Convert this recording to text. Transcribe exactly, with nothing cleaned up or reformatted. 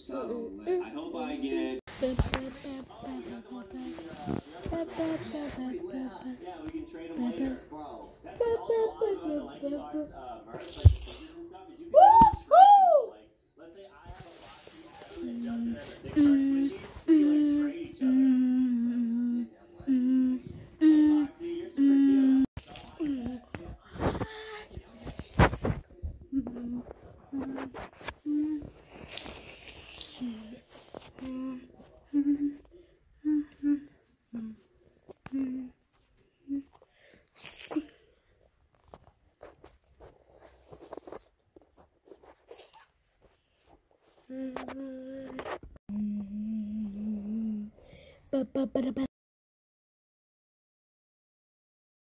So I hope I get. Yeah, we can trade them later, bro. That's also a lot about the Liking Box uh, merch, like the stickers and stuff. Is you can trade. Like, let's say I have a box, you have it adjusted as a thick merch machine. We can like trade each other. Hey, Foxy, you're super cute. Ba ba ba ba.